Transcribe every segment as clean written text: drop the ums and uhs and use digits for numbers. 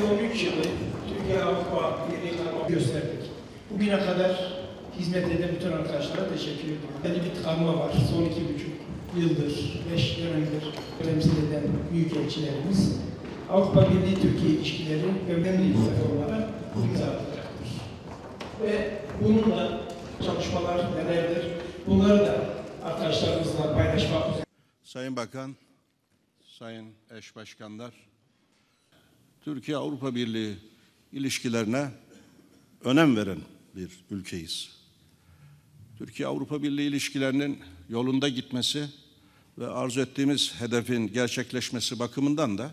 son 3 yılı Türkiye Avrupa Birliği'ne gösterdik. Bugüne kadar hizmet eden bütün arkadaşlara teşekkür ediyorum. Yani bir tıkanma var. Son 2,5 yıldır, 5 dönemdir temsil eden büyükelçilerimiz Avrupa Birliği-Türkiye ilişkileri önemli reformlara imza atacaktır. Ve bununla çalışmalar nelerdir? Bunları da arkadaşlarımızla paylaşmak üzere. Sayın Bakan, Sayın Eş Başkanlar, Türkiye-Avrupa Birliği ilişkilerine önem veren bir ülkeyiz. Türkiye-Avrupa Birliği ilişkilerinin yolunda gitmesi ve arzu ettiğimiz hedefin gerçekleşmesi bakımından da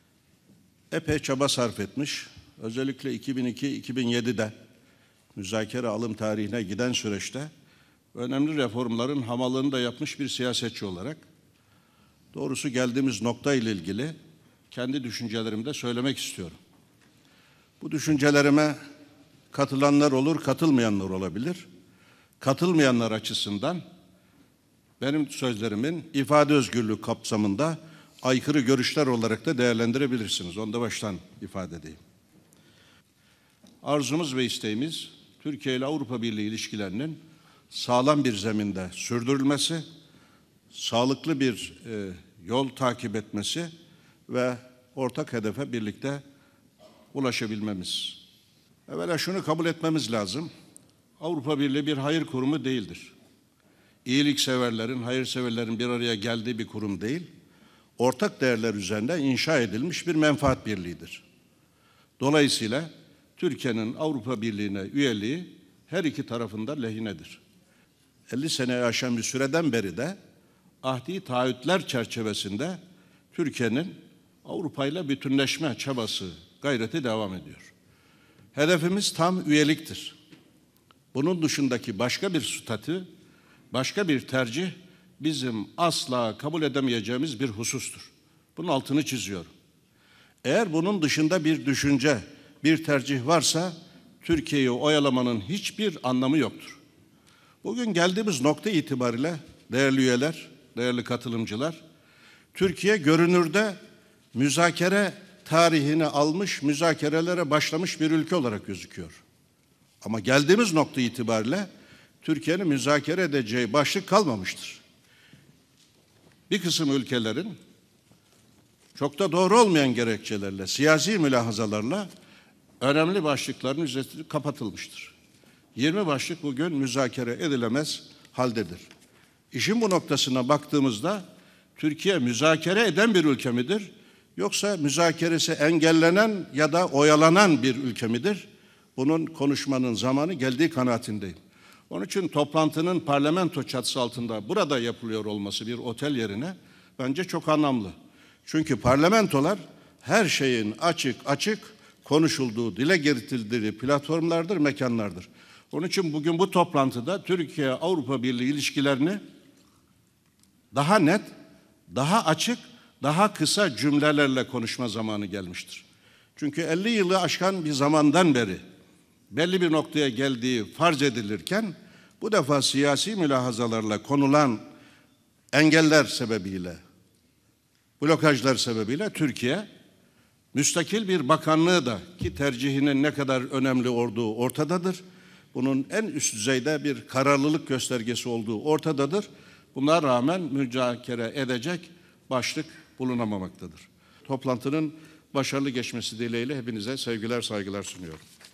epey çaba sarf etmiş. Özellikle 2002-2007'de müzakere alım tarihine giden süreçte önemli reformların hamalını da yapmış bir siyasetçi olarak doğrusu geldiğimiz nokta ile ilgili kendi düşüncelerimi de söylemek istiyorum. Bu düşüncelerime katılanlar olur, katılmayanlar olabilir. Katılmayanlar açısından benim sözlerimin ifade özgürlüğü kapsamında aykırı görüşler olarak da değerlendirebilirsiniz. Onu da baştan ifade edeyim. Arzumuz ve isteğimiz Türkiye ile Avrupa Birliği ilişkilerinin sağlam bir zeminde sürdürülmesi, sağlıklı bir yol takip etmesi ve ortak hedefe birlikte ulaşabilmemiz. Evvela şunu kabul etmemiz lazım. Avrupa Birliği bir hayır kurumu değildir. İyilikseverlerin, hayırseverlerin bir araya geldiği bir kurum değil, ortak değerler üzerinde inşa edilmiş bir menfaat birliğidir. Dolayısıyla Türkiye'nin Avrupa Birliği'ne üyeliği her iki tarafında lehinedir. 50 seneye aşan bir süreden beri de ahdi taahhütler çerçevesinde Türkiye'nin Avrupa ile bütünleşme çabası, gayreti devam ediyor. Hedefimiz tam üyeliktir. Bunun dışındaki başka bir statü, başka bir tercih bizim asla kabul edemeyeceğimiz bir husustur. Bunun altını çiziyorum. Eğer bunun dışında bir düşünce, bir tercih varsa Türkiye'yi oyalamanın hiçbir anlamı yoktur. Bugün geldiğimiz nokta itibariyle değerli üyeler, değerli katılımcılar, Türkiye görünürde müzakere tarihini almış, müzakerelere başlamış bir ülke olarak gözüküyor. Ama geldiğimiz nokta itibariyle Türkiye'nin müzakere edeceği başlık kalmamıştır. Bir kısım ülkelerin çok da doğru olmayan gerekçelerle, siyasi mülahazalarla önemli başlıkların üzeri kapatılmıştır. 20 başlık bugün müzakere edilemez haldedir. İşin bu noktasına baktığımızda Türkiye müzakere eden bir ülke midir? Yoksa müzakeresi engellenen ya da oyalanan bir ülke midir? Bunun konuşmanın zamanı geldiği kanaatindeyim. Onun için toplantının parlamento çatısı altında burada yapılıyor olması bir otel yerine bence çok anlamlı. Çünkü parlamentolar her şeyin açık açık konuşulduğu, dile getirildiği platformlardır, mekanlardır. Onun için bugün bu toplantıda Türkiye-Avrupa Birliği ilişkilerini daha net, daha açık, daha kısa cümlelerle konuşma zamanı gelmiştir. Çünkü 50 yılı aşkan bir zamandan beri belli bir noktaya geldiği farz edilirken bu defa siyasi mülahazalarla konulan engeller sebebiyle, blokajlar sebebiyle Türkiye müstakil bir bakanlığı da ki tercihinin ne kadar önemli olduğu ortadadır. Bunun en üst düzeyde bir kararlılık göstergesi olduğu ortadadır. Buna rağmen müzakere edecek başlık bulunamamaktadır. Toplantının başarılı geçmesi dileğiyle hepinize sevgiler, saygılar sunuyorum.